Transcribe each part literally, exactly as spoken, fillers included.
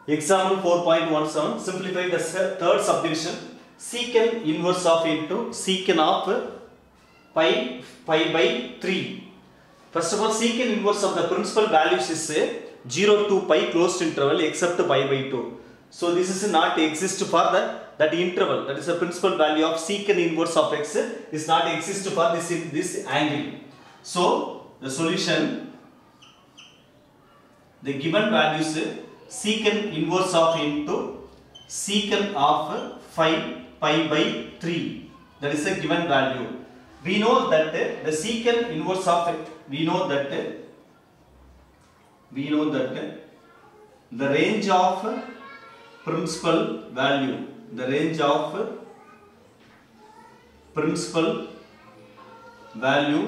Example four point one seven, simplify the third subdivision. Secant inverse of into secant of pi pi by three. First of all, secant inverse of the principal values is zero to pi closed interval except pi by two. So this is not exist for the that interval, that is the principal value of secant inverse of x is not exist for this this angle. So the solution, the given values secant inverse of into secant of five pi by three, that is a given value. We know that the secant inverse of we know that we know that the range of principal value, the range of principal value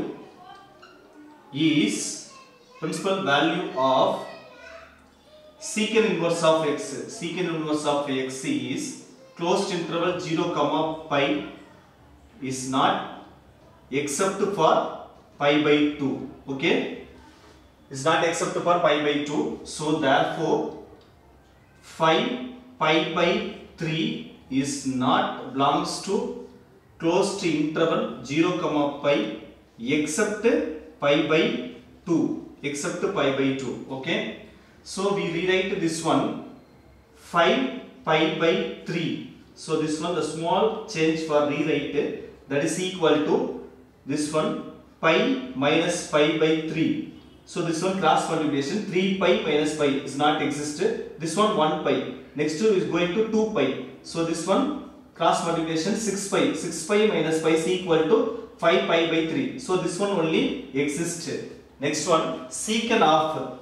is principal value of secant inverse of x. Secant inverse of x is closed interval zero comma pi is not except for pi by two. Okay, is not except for pi by two. So therefore five pi by three is not belongs to closed interval zero comma pi except pi by two, except pi by two. Okay, so we rewrite this one five pi by three. So this one, the small change for rewrite, that is equal to this one pi minus pi by three. So this one cross multiplication, three pi minus pi is not existed. This one one pi. Next two is going to two pi. So this one cross multiplication six pi. six pi minus pi is equal to five pi by three. So this one only exists. Next one, secant of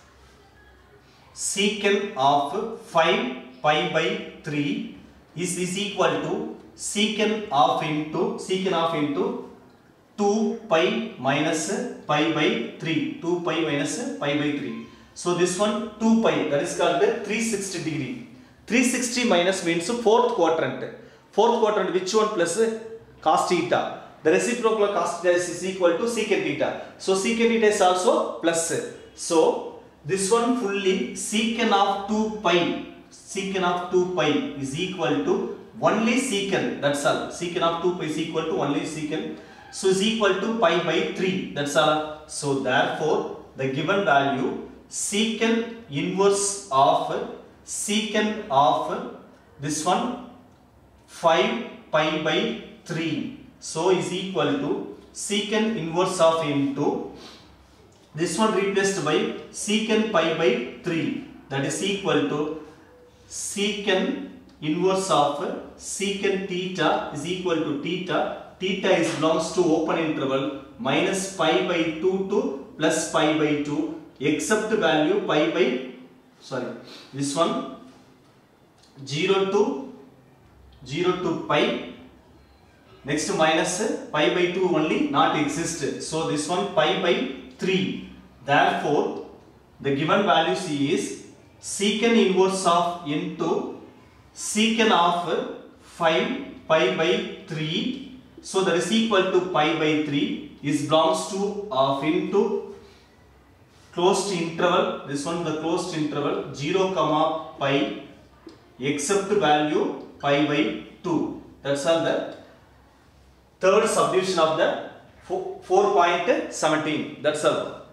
secant of five pi by three is, is equal to secant of into secant of into two pi minus pi by three. two pi minus pi by three. So this one two pi, that is called three hundred sixty degree. three hundred sixty minus means fourth quadrant. Fourth quadrant, which one plus cos theta? The reciprocal of cos theta is equal to secant theta. So secant theta is also plus. So this one fully secant of two pi, secant of two pi is equal to only secant, that's all. Secant of two pi is equal to only secant. So is equal to pi by three, that's all. So therefore the given value secant inverse of secant of this one five pi by three. So is equal to secant inverse of into this one replaced by secant pi by three, that is equal to secant inverse of secant theta is equal to theta. Theta is belongs to open interval minus pi by two to plus pi by two except value pi by sorry this one zero to zero to pi. Next minus pi by two only not exist. So this one pi by three. Therefore the given values is secant inverse of into secant of five pi by three. So that is equal to pi by three is belongs to of into closed interval. This one the closed interval zero comma pi except value pi by two. That's all the third subdivision of the four point one seven. That's all.